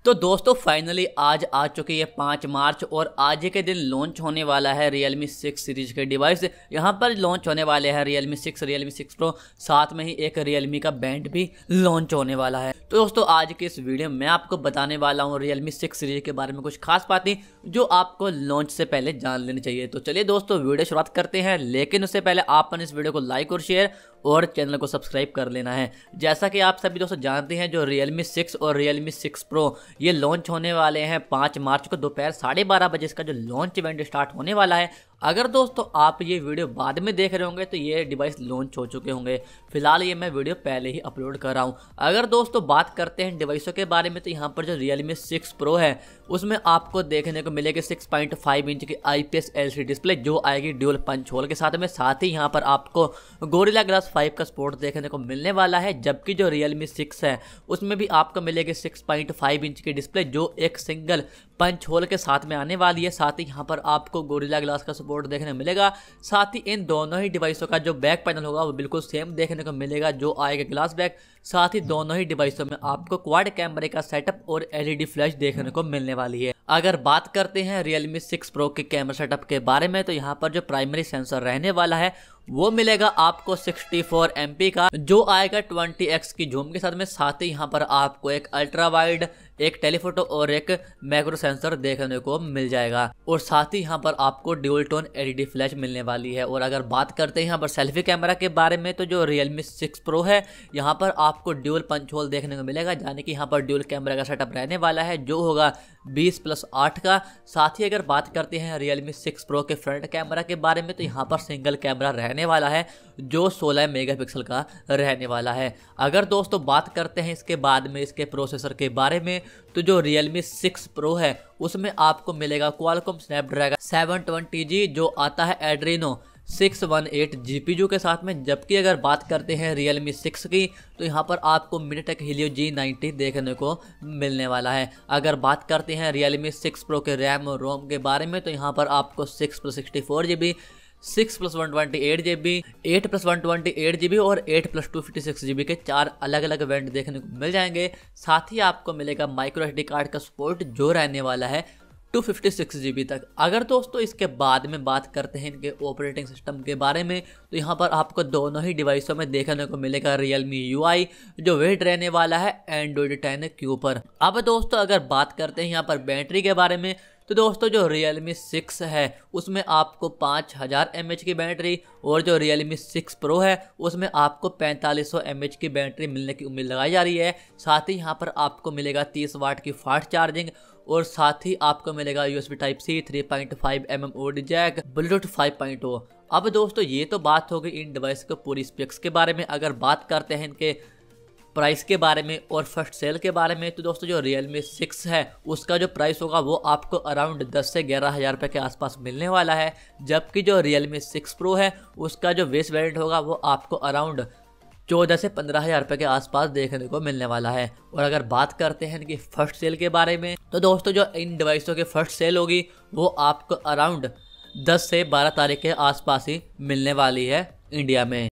तो दोस्तों फाइनली आज आ चुकी है 5 मार्च और आज के दिन लॉन्च होने वाला है Realme 6 सीरीज के डिवाइस। यहाँ पर लॉन्च होने वाले हैं Realme 6, Realme 6 Pro, साथ में ही एक Realme का बैंड भी लॉन्च होने वाला है। तो दोस्तों आज के इस वीडियो में मैं आपको बताने वाला हूँ Realme 6 सीरीज के बारे में कुछ खास बातें जो आपको लॉन्च से पहले जान लेनी चाहिए। तो चलिए दोस्तों वीडियो शुरुआत करते हैं, लेकिन उससे पहले आपने इस वीडियो को लाइक और शेयर और चैनल को सब्सक्राइब कर लेना है। जैसा कि आप सभी दोस्तों जानते हैं जो Realme 6 और Realme 6 Pro ये लॉन्च होने वाले हैं 5 मार्च को दोपहर 12:30 बजे। इसका जो लॉन्च इवेंट स्टार्ट होने वाला है। अगर दोस्तों आप ये वीडियो बाद में देख रहे होंगे तो ये डिवाइस लॉन्च हो चुके होंगे। फिलहाल ये मैं वीडियो पहले ही अपलोड कर रहा हूँ। अगर दोस्तों बात करते हैं डिवाइसों के बारे में तो यहाँ पर जो Realme 6 Pro है उसमें आपको देखने को मिलेगी 6.5 इंच की IPS LCD डिस्प्ले जो आएगी ड्यूल पंच होल के साथ ही यहाँ पर आपको गोरिल्ला ग्लास 5 का सपोर्ट देखने को मिलने वाला है। जबकि जो Realme 6 है उसमें भी आपको मिलेगी 6.5 इंच की डिस्प्ले जो एक सिंगल पंच होल के साथ में आने वाली है। साथ ही यहाँ पर आपको गोरिल्ला ग्लास का सपोर्ट देखने को मिलेगा। साथ ही इन दोनों ही डिवाइसों का जो बैक पैनल होगा वो बिल्कुल सेम देखने को मिलेगा जो आएगा ग्लास बैक। साथ ही दोनों ही डिवाइसों में आपको क्वाड कैमरे का सेटअप और LED फ्लैश देखने को मिलने वाली है। अगर बात करते हैं Realme 6 Pro के कैमरा सेटअप के बारे में तो यहाँ पर जो प्राइमरी सेंसर रहने वाला है वो मिलेगा आपको 64 MP का जो आएगा 20x की जूम के साथ में। साथ ही यहाँ पर आपको एक अल्ट्रा वाइड, एक टेलीफोटो और एक मैक्रो सेंसर देखने को मिल जाएगा। और साथ ही यहाँ पर आपको ड्यूल टोन LED फ्लैश मिलने वाली है। और अगर बात करते हैं यहाँ पर सेल्फी कैमरा के बारे में तो जो Realme 6 Pro है यहाँ पर आपको ड्यूल पंच होल देखने को मिलेगा, यानी कि यहाँ पर ड्यूल कैमरा का सेटअप रहने वाला है जो होगा 20+8 का। साथ ही अगर बात करते हैं Realme 6 Pro के फ्रंट कैमरा के बारे में तो यहाँ पर सिंगल कैमरा रहने वाला है जो 16 मेगापिक्सल का रहने वाला है। अगर दोस्तों बात करते हैं इसके बाद में इसके प्रोसेसर के बारे में तो जो Realme 6 Pro है उसमें आपको मिलेगा Qualcomm Snapdragon 720G जो आता है Adreno 618 GPU के साथ में। जबकि अगर बात करते हैं Realme 6 की तो यहाँ पर आपको MediaTek Helio G90 देखने को मिलने वाला है। अगर बात करते हैं Realme 6 Pro के रैम और रोम के बारे में तो यहाँ पर आपको 6+64GB, 6+128GB, 8+128GB और 8+256GB के 4 अलग अलग वेरिएंट देखने को मिल जाएंगे। साथ ही आपको मिलेगा माइक्रो SD कार्ड का सपोर्ट जो रहने वाला है 256GB तक। अगर दोस्तों इसके बाद में बात करते हैं इनके ऑपरेटिंग सिस्टम के बारे में तो यहाँ पर आपको दोनों ही डिवाइसों में देखने को मिलेगा Realme UI जो वेट रहने वाला है Android 10Q पर। अब दोस्तों अगर बात करते हैं यहाँ पर बैटरी के बारे में तो दोस्तों जो Realme 6 है उसमें आपको 5000 mAh की बैटरी और जो Realme 6 Pro है उसमें आपको 4500 mAh की बैटरी मिलने की उम्मीद लगाई जा रही है। साथ ही यहाँ पर आपको मिलेगा 30 वाट की फास्ट चार्जिंग और साथ ही आपको मिलेगा USB Type-C, 3.5mm audio Jack, Bluetooth 5.0। अब दोस्तों ये तो बात हो गई इन डिवाइस के पूरी स्पेक्स के बारे में। अगर बात करते हैं इनके प्राइस के बारे में और फर्स्ट सेल के बारे में तो दोस्तों जो Realme 6 है उसका जो प्राइस होगा वो आपको अराउंड 10 से 11 हज़ार रुपये के आसपास मिलने वाला है। जबकि जो Realme 6 Pro है उसका जो बेस वेरिएंट होगा वो आपको अराउंड 14 से 15 हज़ार रुपये के आसपास देखने को मिलने वाला है। और अगर बात करते हैं इनकी फर्स्ट सेल के बारे में तो दोस्तों जो इन डिवाइसों की फर्स्ट सेल होगी वो आपको अराउंड 10 से 12 तारीख के आसपास ही मिलने वाली है इंडिया में।